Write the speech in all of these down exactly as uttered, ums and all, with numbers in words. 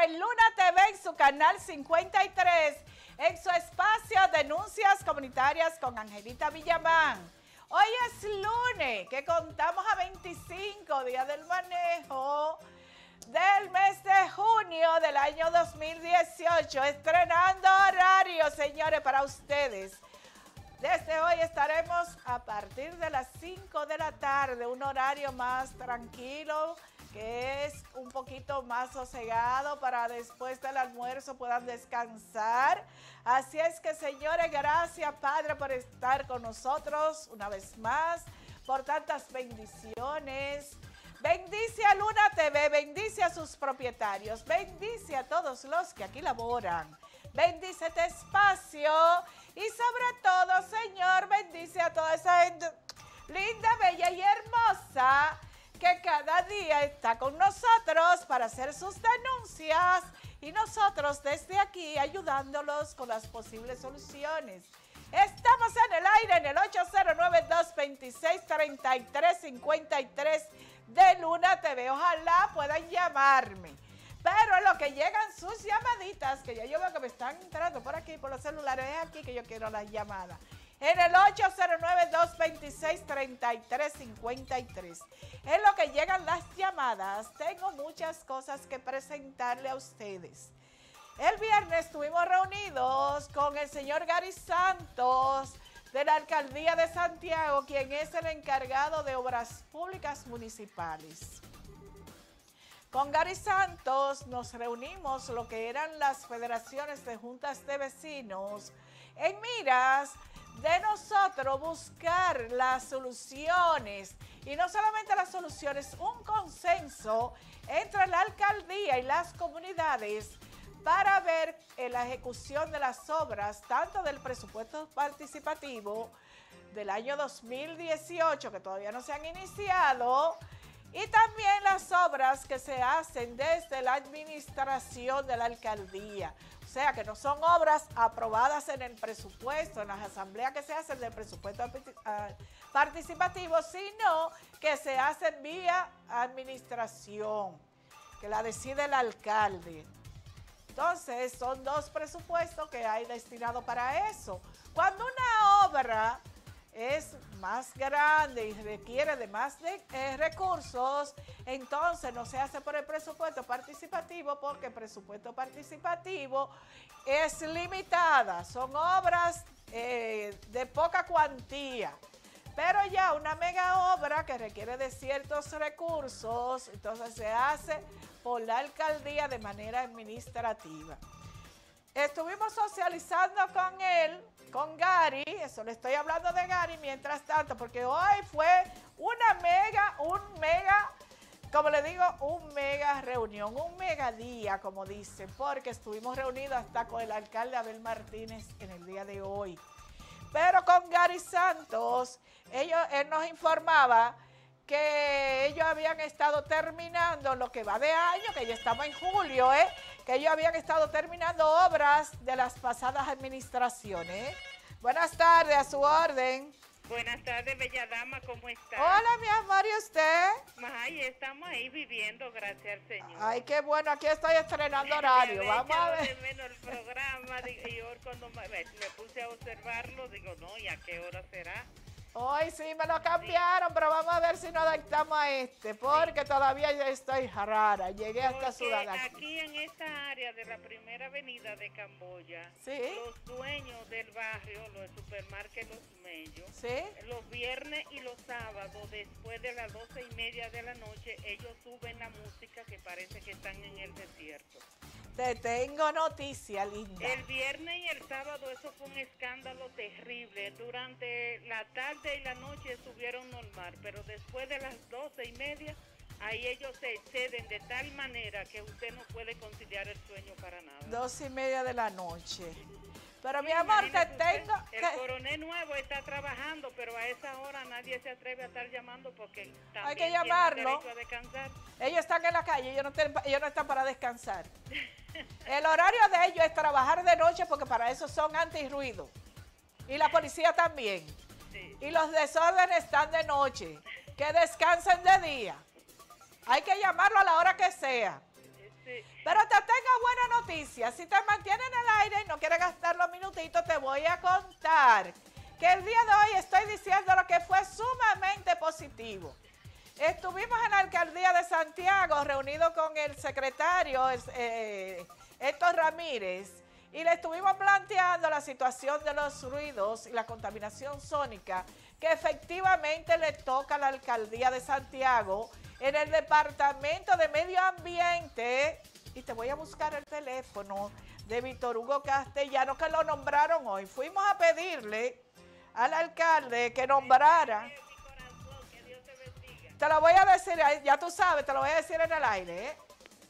en Luna T V, en su canal cincuenta y tres, en su espacio Denuncias Comunitarias con Angelita Villamán. Hoy es lunes, que contamos a veinticinco días del manejo del mes de junio del año dos mil dieciocho, estrenando horario, señores, para ustedes. Desde hoy estaremos a partir de las cinco de la tarde, un horario más tranquilo, que es un poquito más sosegado para después del almuerzo puedan descansar. Así es que, señores, gracias, Padre, por estar con nosotros una vez más, por tantas bendiciones. Bendice a Luna T V, bendice a sus propietarios, bendice a todos los que aquí laboran. Bendice este espacio y sobre todo, Señor, bendice a toda esa gente linda, bella y hermosa que cada día está con nosotros para hacer sus denuncias y nosotros desde aquí ayudándolos con las posibles soluciones. Estamos en el aire en el ocho cero nueve, dos dos seis, tres tres cinco tres de Luna T V. Ojalá puedan llamarme. Pero en lo que llegan sus llamaditas, que ya yo veo que me están entrando por aquí, por los celulares, es aquí que yo quiero las llamadas. En el ocho cero nueve, dos dos seis, tres tres cinco tres. En lo que llegan las llamadas, tengo muchas cosas que presentarle a ustedes. El viernes estuvimos reunidos con el señor Gary Santos, de la Alcaldía de Santiago, quien es el encargado de obras públicas municipales. Con Gary Santos nos reunimos lo que eran las federaciones de juntas de vecinos en miras de nosotros buscar las soluciones, y no solamente las soluciones, un consenso entre la alcaldía y las comunidades para ver en la ejecución de las obras, tanto del presupuesto participativo del año dos mil dieciocho, que todavía no se han iniciado, y también las obras que se hacen desde la administración de la alcaldía. O sea, que no son obras aprobadas en el presupuesto, en las asambleas que se hacen del presupuesto participativo, sino que se hacen vía administración, que la decide el alcalde. Entonces, son dos presupuestos que hay destinados para eso. Cuando una obra es más grande y requiere de más de, eh, recursos, entonces no se hace por el presupuesto participativo, porque el presupuesto participativo es limitada, son obras eh, de poca cuantía. Pero ya una mega obra que requiere de ciertos recursos, entonces se hace por la alcaldía de manera administrativa. Estuvimos socializando con él, con Gary, eso le estoy hablando de Gary mientras tanto, porque hoy fue una mega, un mega, como le digo, un mega reunión, un mega día, como dicen, porque estuvimos reunidos hasta con el alcalde Abel Martínez en el día de hoy. Pero con Gary Santos, ellos, él nos informaba que ellos habían estado terminando lo que va de año, que ya estamos en julio, ¿eh? que ellos habían estado terminando obras de las pasadas administraciones. Buenas tardes, a su orden. Buenas tardes, bella dama, ¿cómo está? Hola, mi amor, ¿y usted? Ay, estamos ahí viviendo, gracias al Señor. Ay, qué bueno, aquí estoy estrenando horario, vamos a ver. De menos el programa, y hoy cuando me, me puse a observarlo, digo, no, ¿y a qué hora será? Hoy sí me lo cambiaron, sí, pero vamos a ver si nos adaptamos a este, porque sí, todavía ya estoy rara, llegué hasta Sudán. Aquí en esta área de la primera avenida de Camboya, ¿sí?, los dueños del barrio, los supermercados Los Mellos, ¿sí?, los viernes y los sábados, después de las doce y media de la noche, ellos suben la música que parece que están en el desierto. Te tengo noticia, linda. El viernes y el sábado eso fue un escándalo terrible. Durante la tarde y la noche estuvieron normal, pero después de las doce y media, ahí ellos se exceden de tal manera que usted no puede conciliar el sueño para nada. Doce y media de la noche. Pero sí, mi amor, te tengo... El que... coronel nuevo está trabajando, pero a esa hora nadie se atreve a estar llamando porque también hay que llamarlo. Tienen derecho a descansar. Ellos están en la calle, ellos no, ten, ellos no están para descansar. El horario de ellos es trabajar de noche, porque para eso son antirruido. Y la policía también. Sí. Y los desórdenes están de noche. Que descansen de día. Hay que llamarlo a la hora que sea. Sí. Pero te tengo buena noticia. Si te mantienes en el aire y no quieres gastar los minutitos, te voy a contar que el día de hoy estoy diciendo lo que fue sumamente positivo. Estuvimos en la alcaldía de Santiago reunidos con el secretario eh, Héctor Ramírez y le estuvimos planteando la situación de los ruidos y la contaminación sónica que efectivamente le toca a la alcaldía de Santiago en el departamento de medio ambiente. Y te voy a buscar el teléfono de Víctor Hugo Castellano, que lo nombraron hoy. Fuimos a pedirle al alcalde que nombrara. Te lo voy a decir, ya tú sabes, te lo voy a decir en el aire, ¿eh?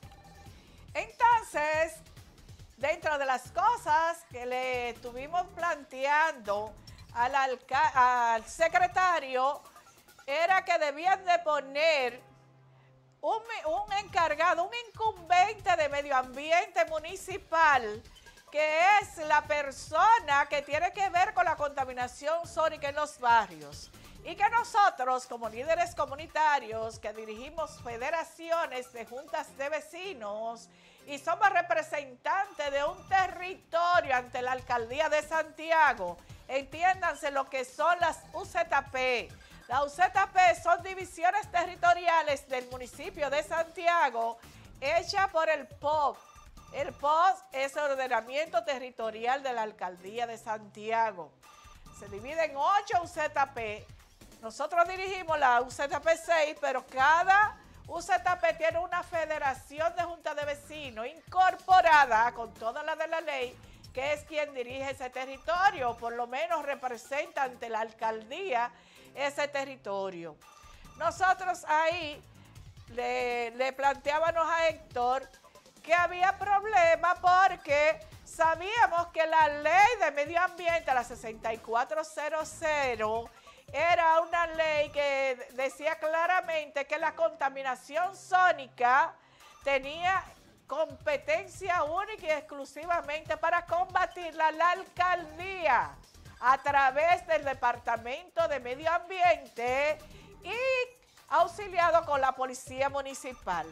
Entonces, dentro de las cosas que le estuvimos planteando al, al secretario, era que debían de poner un, un encargado, un incumbente de medio ambiente municipal, que es la persona que tiene que ver con la contaminación sónica en los barrios. Y que nosotros, como líderes comunitarios, que dirigimos federaciones de juntas de vecinos y somos representantes de un territorio ante la alcaldía de Santiago, entiéndanse lo que son las U Z P. Las U Z P son divisiones territoriales del municipio de Santiago, hechas por el P O C. El P O C es el ordenamiento territorial de la alcaldía de Santiago. Se divide en ocho U Z P. Nosotros dirigimos la U Z P seis, pero cada U Z P tiene una federación de junta de vecinos incorporada con toda la de la ley, que es quien dirige ese territorio, por lo menos representa ante la alcaldía ese territorio. Nosotros ahí le, le planteábamos a Héctor que había problema porque sabíamos que la ley de medio ambiente, la sesenta y cuatro cero cero, era una ley que decía claramente que la contaminación sónica tenía competencia única y exclusivamente para combatirla la alcaldía a través del Departamento de Medio Ambiente y auxiliado con la Policía Municipal.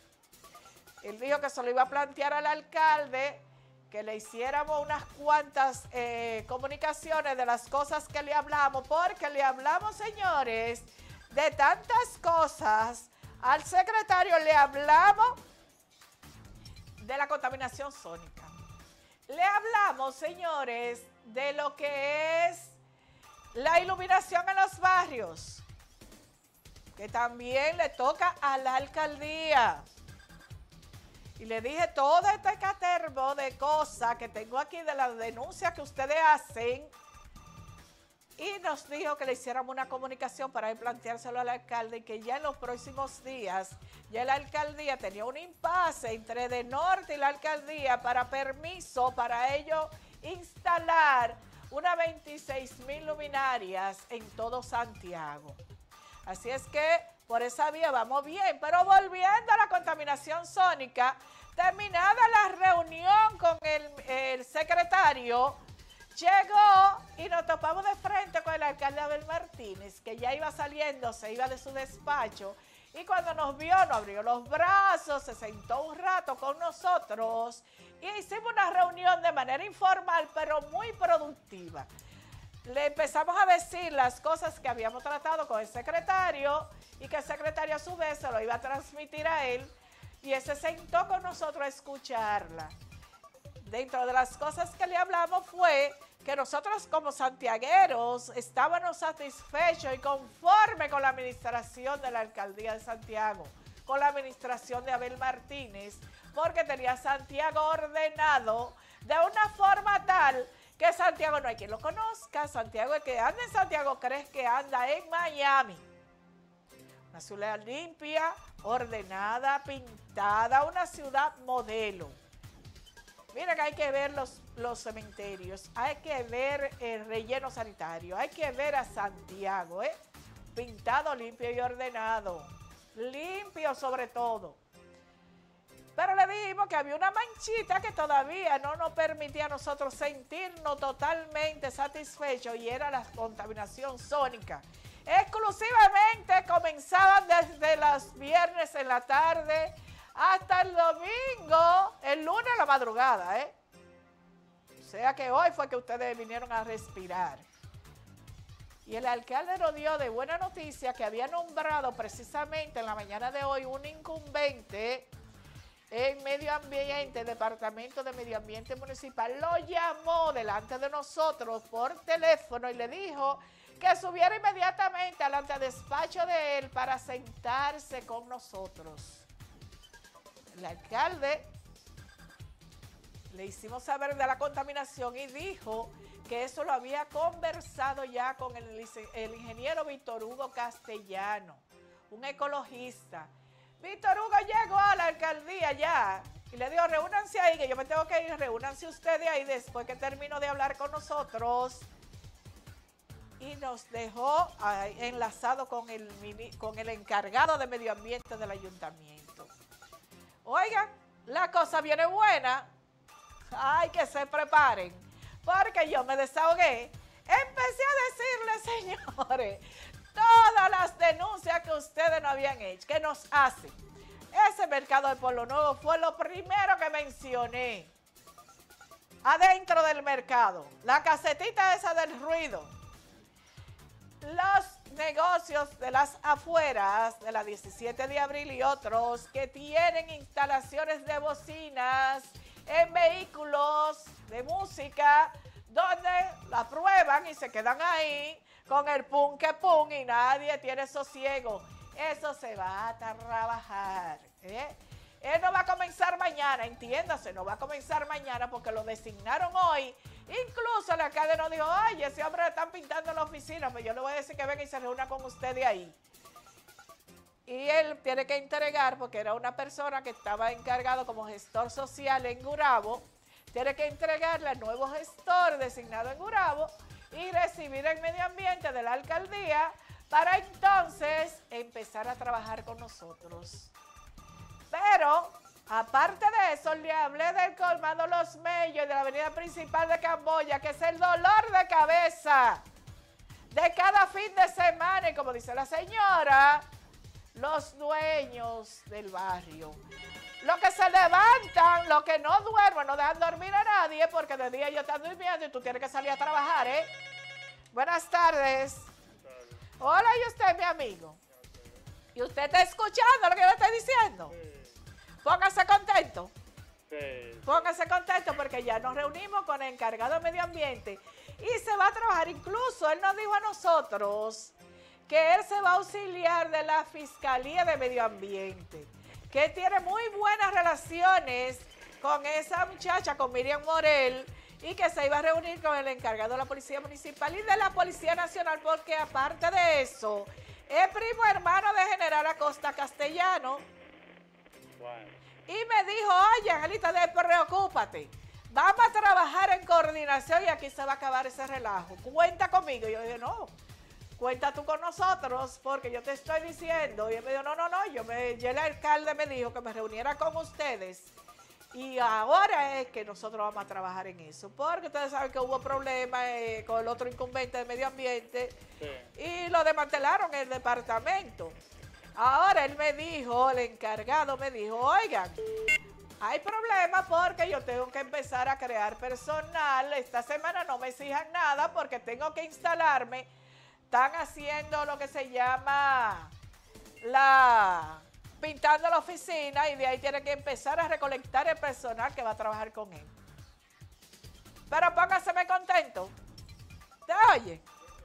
Él dijo que se lo iba a plantear al alcalde, que le hiciéramos unas cuantas eh, comunicaciones de las cosas que le hablamos, porque le hablamos, señores, de tantas cosas. Al secretario le hablamos de la contaminación sónica. Le hablamos, señores, de lo que es la iluminación en los barrios, que también le toca a la alcaldía. Y le dije todo este catervo de cosas que tengo aquí de las denuncias que ustedes hacen. Y nos dijo que le hiciéramos una comunicación para planteárselo al alcalde y que ya en los próximos días, ya la alcaldía tenía un impasse entre de norte y la alcaldía para permiso para ellos instalar unas veintiséis mil luminarias en todo Santiago. Así es que por esa vía vamos bien, pero volviendo a la contaminación sónica, terminada la reunión con el, el secretario, llegó y nos topamos de frente con el alcalde Abel Martínez, que ya iba saliendo, se iba de su despacho, y cuando nos vio, nos abrió los brazos, se sentó un rato con nosotros, y hicimos una reunión de manera informal, pero muy productiva. Le empezamos a decir las cosas que habíamos tratado con el secretario y que el secretario a su vez se lo iba a transmitir a él y él se sentó con nosotros a escucharla. Dentro de las cosas que le hablamos fue que nosotros como santiagueros estábamos satisfechos y conformes con la administración de la alcaldía de Santiago, con la administración de Abel Martínez, porque tenía Santiago ordenado de una forma tal que Santiago no hay quien lo conozca. Santiago, el que anda en Santiago cree que anda en Miami. Una ciudad limpia, ordenada, pintada, una ciudad modelo. Mira que hay que ver los, los cementerios, hay que ver el relleno sanitario, hay que ver a Santiago, ¿eh? Pintado, limpio y ordenado. Limpio sobre todo. Pero le dijimos que había una manchita que todavía no nos permitía a nosotros sentirnos totalmente satisfechos y era la contaminación sónica. Exclusivamente comenzaban desde los viernes en la tarde hasta el domingo, el lunes a la madrugada, ¿eh? O sea que hoy fue que ustedes vinieron a respirar. Y el alcalde nos dio de buena noticia que había nombrado precisamente en la mañana de hoy un incumbente en medio ambiente, Departamento de Medio Ambiente Municipal. Lo llamó delante de nosotros por teléfono y le dijo que subiera inmediatamente al antedespacho de él para sentarse con nosotros. El alcalde le hicimos saber de la contaminación y dijo que eso lo había conversado ya con el, el ingeniero Víctor Hugo Castellano, un ecologista. Víctor Hugo llegó a la alcaldía ya y le dijo, reúnanse ahí, que yo me tengo que ir, reúnanse ustedes ahí después que termino de hablar con nosotros. Y nos dejó ahí, enlazado con el, con el encargado de medio ambiente del ayuntamiento. Oigan, la cosa viene buena. Hay que se preparen, porque yo me desahogué. Empecé a decirles, señores, todas las denuncias que ustedes no habían hecho, que nos hacen. Ese mercado de Pueblo Nuevo fue lo primero que mencioné. Adentro del mercado, la casetita esa del ruido. Los negocios de las afueras de la diecisiete de abril y otros que tienen instalaciones de bocinas en vehículos de música, donde la prueban y se quedan ahí con el pum que pum y nadie tiene sosiego. Eso se va a trabajar, ¿eh? Él no va a comenzar mañana, entiéndase, no va a comenzar mañana porque lo designaron hoy. Incluso el alcalde nos dijo, oye, ese hombre le están pintando en la oficina, pero yo le voy a decir que venga y se reúna con ustedes ahí. Y él tiene que entregar, porque era una persona que estaba encargado como gestor social en Gurabo, tiene que entregarle al nuevo gestor designado en Gurabo y recibir el medio ambiente de la alcaldía para entonces empezar a trabajar con nosotros. Pero, aparte de eso, le hablé del colmado Los Mellos y de la avenida principal de Camboya, que es el dolor de cabeza de cada fin de semana. Y como dice la señora, los dueños del barrio, los que se levantan, los que no duermen, no dejan dormir a nadie, porque de día ellos están durmiendo y tú tienes que salir a trabajar, ¿eh? Buenas tardes. Hola, ¿y usted, mi amigo? ¿Y usted está escuchando lo que yo le estoy diciendo? Póngase contento. Sí. Póngase contento porque ya nos reunimos con el encargado de medio ambiente y se va a trabajar. Incluso él nos dijo a nosotros que él se va a auxiliar de la Fiscalía de Medio Ambiente, que tiene muy buenas relaciones con esa muchacha, con Miriam Morel, y que se iba a reunir con el encargado de la Policía Municipal y de la Policía Nacional, porque aparte de eso, es primo hermano de General Acosta Castellano. Bueno. Y me dijo, oye, Angelita, preocúpate, vamos a trabajar en coordinación y aquí se va a acabar ese relajo. Cuenta conmigo. Y yo dije, no, cuenta tú con nosotros, porque yo te estoy diciendo. Y él me dijo, no, no, no, yo me, y el alcalde me dijo que me reuniera con ustedes. Y ahora es que nosotros vamos a trabajar en eso, porque ustedes saben que hubo problemas eh, con el otro incumbente de medio ambiente, sí, y lo desmantelaron en el departamento. Ahora él me dijo, el encargado me dijo, oigan, hay problemas porque yo tengo que empezar a crear personal. Esta semana no me exijan nada porque tengo que instalarme. Están haciendo lo que se llama la... pintando la oficina y de ahí tiene que empezar a recolectar el personal que va a trabajar con él. Pero póngaseme contento. ¿Te oye?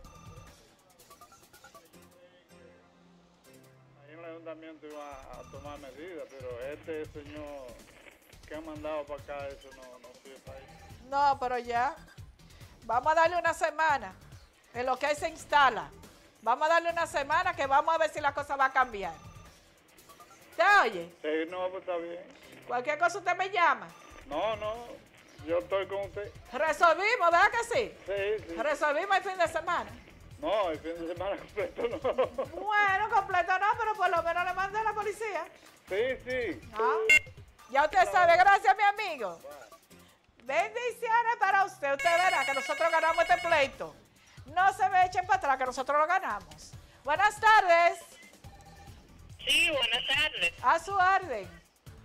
Ahí en el ayuntamiento iba a tomar medidas, pero este señor que ha mandado para acá, eso no, no sirve para ahí. No, pero ya. Vamos a darle una semana en lo que él se instala. Vamos a darle una semana que vamos a ver si la cosa va a cambiar. ¿Te oye? Sí, no, pues está bien. Cualquier cosa usted me llama. No, no, yo estoy con usted. Resolvimos, ¿verdad que sí? Sí, sí. Resolvimos el fin de semana. No, el fin de semana completo no. Bueno, completo no, pero por lo menos le mandé a la policía. Sí, sí. ¿Ah? Ya usted sabe, gracias mi amigo. Bueno. Bendiciones para usted. Usted verá que nosotros ganamos este pleito. No se me echen para atrás, que nosotros lo ganamos. Buenas tardes. Sí, buenas tardes. A su orden.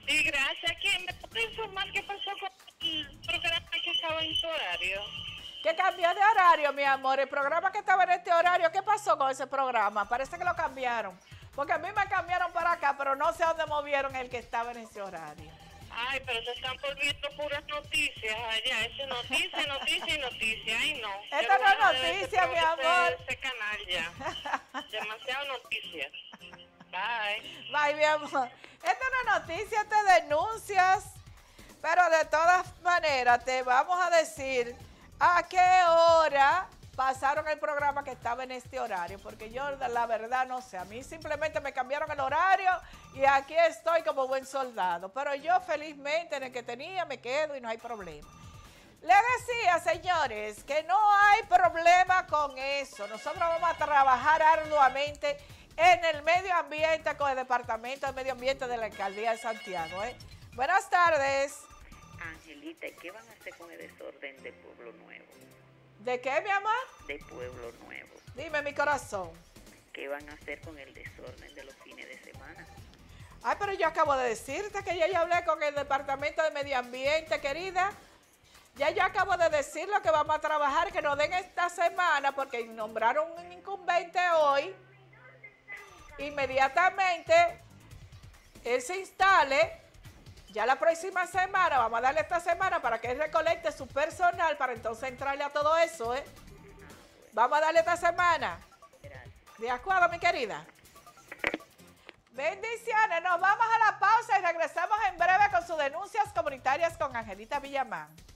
Sí, gracias. ¿Quién me puede informar qué pasó con el programa que estaba en su horario? ¿Qué cambió de horario, mi amor? El programa que estaba en este horario, ¿qué pasó con ese programa? Parece que lo cambiaron. Porque a mí me cambiaron para acá, pero no sé a dónde movieron el que estaba en ese horario. Ay, pero se están volviendo puras noticias allá. Eso es noticia, noticia y noticia. Ay, no. Esto no es noticia, mi amor. Ese canal ya. Demasiado noticia. Bye. Bye, mi amor. Esto no es noticia, te denuncias. Pero de todas maneras, te vamos a decir a qué hora pasaron el programa que estaba en este horario, porque yo la verdad no sé, a mí simplemente me cambiaron el horario y aquí estoy como buen soldado, pero yo felizmente en el que tenía me quedo y no hay problema. Le decía, señores, que no hay problema con eso, nosotros vamos a trabajar arduamente en el medio ambiente con el Departamento de Medio Ambiente de la Alcaldía de Santiago. ¿eh? Buenas tardes. Angelita, ¿y qué van a hacer con el desorden de Pueblo Nuevo? ¿De qué, mi amor? De Pueblo Nuevo. Dime, mi corazón. ¿Qué van a hacer con el desorden de los fines de semana? Ay, pero yo acabo de decirte que ya yo hablé con el Departamento de Medio Ambiente, querida. Ya yo acabo de decir lo que vamos a trabajar, que nos den esta semana, porque nombraron un incumbente hoy. Inmediatamente, él se instale. Ya la próxima semana, vamos a darle esta semana para que él recolecte su personal para entonces entrarle a todo eso, ¿eh? Vamos a darle esta semana. ¿De acuerdo, mi querida? Bendiciones. Nos vamos a la pausa y regresamos en breve con sus denuncias comunitarias con Angelita Villamán.